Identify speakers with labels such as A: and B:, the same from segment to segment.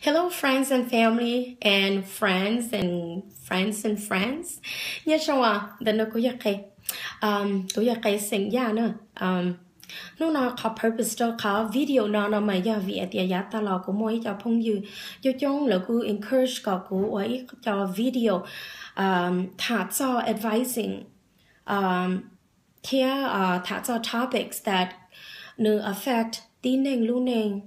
A: Hello, friends and family, and friends and friends and friends. Nhớ sao the no có cái sinh ya nữa. Nó có purpose cho có video nó mà ya vì tại ya ta lo của mỗi cho phong như trong là cứ encourage của ấy cho video thả cho advising here thả cho topics that no affect tin nên luôn nên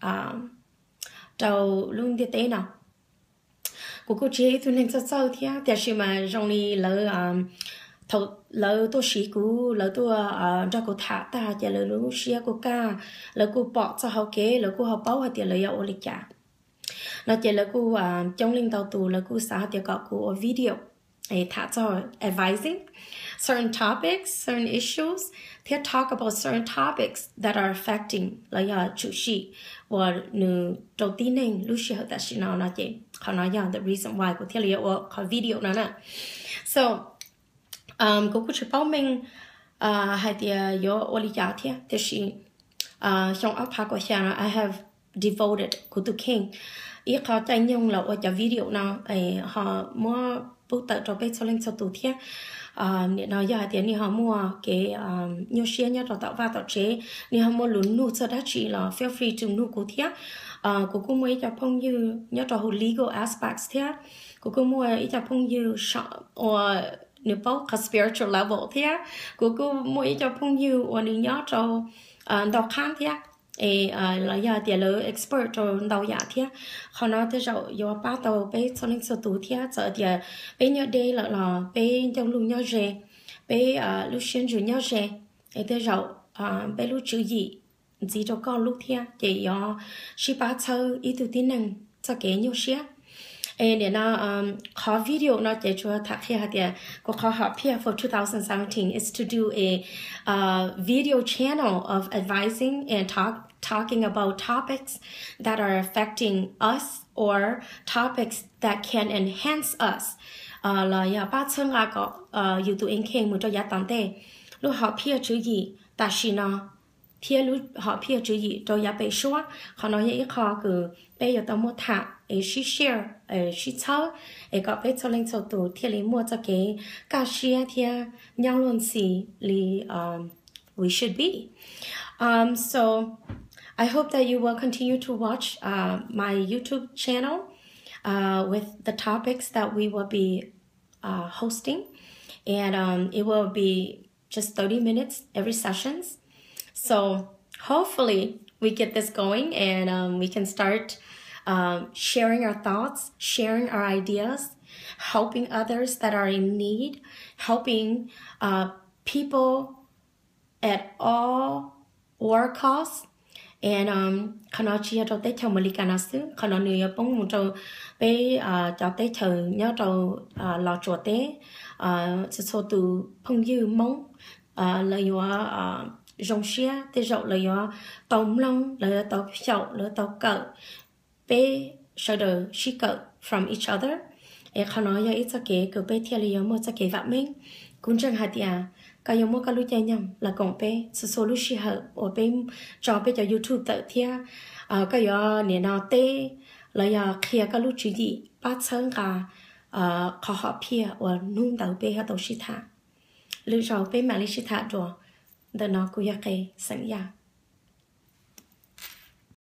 A: đầu luôn đi tế nào của cô chế tôi nên sao thế tại sao mà trong đi thầu lỡ tôi sĩ cũ lỡ tôi cho cô thả ta chỉ lỡ lúc xia cô ca lỡ cô bỏ cho họ kế lỡ cô họ bảo họ tiền lỡ yêu ô lịch trả nó chỉ lỡ cô trong linh tàu tù lỡ cô xả tiền có cô video ấy thả cho advising certain topics, certain issues. They talk about certain topics that are affecting like chủ sĩ và nữ đầu tiên nên lúc xưa ta chỉ nói chị họ nói the reason why của thiên liệu của video đó nè. So cô chỉ bảo mình hay thì yo oli giá thế thì chỉ trong áp phá của nhà I have devoted của tu king ý họ tranh nhung là ở cái video nào họ mua bút tờ cho bé cho lên cho tu thế nói giờ thì ni họ mua cái nhiều xe nhá cho tạo va tạo chế ni họ mua lún nụ cho đã chỉ là feel free to nụ của thế của cô mua cho phong như nhớ cho legal aspects thế của cô mua ý cho phong như nếu bao cái spiritual level thế của cô mua cho phong như nếu nhớ cho đọc khăn thế là giờ thì là expert trong đầu giả thế họ nói tới rồi do ba tàu bé cho nên số tủ thế giờ thì bé nhớ đây là bé trong luôn nhớ rẻ bé lúc xuyên rồi nhớ rẻ tới rồi bé lúc chữ gì cho con lúc thế thì do chỉ ba thơ ý tụ tin năng cho cái nhiều xía để nó có video nó để cho thắc here thì có khó học here for 2017 is to do a video channel of advising and talking about topics that are affecting us or topics that can enhance us là ya ba chân là có YouTube anh khen một cho giá tán tệ lúc học here chữ gì ta chỉ nó phía lúc họ phía chữ gì cho giá bề số họ nói những khó cứ bây giờ tao mua thả she share she tell có bé cho lên cho tụ thì lấy mua cho cái cá share thì nhau luôn gì li we should be so I hope that you will continue to watch my YouTube channel with the topics that we will be hosting and it will be just 30 minutes every sessions. So hopefully we get this going and we can start sharing our thoughts, sharing our ideas, helping others that are in need, helping people at all war costs. And khana chia cho tới chồng Malika nasu khana nuôi bông một trâu bé cho tới chờ nhớ trâu lò chuột té số từ phong dư mông lời rong xia tới rậu lời tôm lông lời tàu chậu lời tàu cậu bé sau đó she cậu from each other e khana ya ít cái cứ bé theo lời một cái vợ mình cũng chẳng hạt ya cái giống một cái lúc chơi nhầm là còn bé số lúc xí hợp ở bên cho bé cho YouTube tự thia cái giờ nè nào tê là giờ khi cái lúc chuyện gì bắt chân cả khó học phía và nung đầu bé hết đầu xí thả lúc sau bé mà lấy xí thả rồi đó nó cũng cái sẵn ya